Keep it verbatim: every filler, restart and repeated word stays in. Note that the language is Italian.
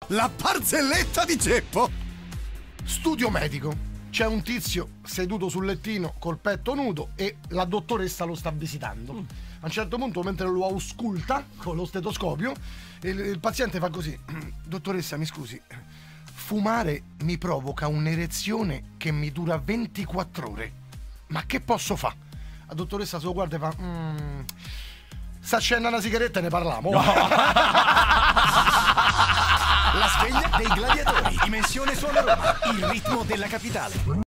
La barzelletta di Geppo. Studio medico. C'è un tizio seduto sul lettino col petto nudo e la dottoressa lo sta visitando. Mm. A un certo punto, mentre lo ausculta con lo stetoscopio, il, il paziente fa così: dottoressa, mi scusi, fumare mi provoca un'erezione che mi dura ventiquattro ore. Ma che posso fare? La dottoressa se lo guarda e fa: mm, sta accendendo una sigaretta e ne parliamo. No. La sveglia dei gladiatori, Dimensione Suono Roma, il ritmo della capitale.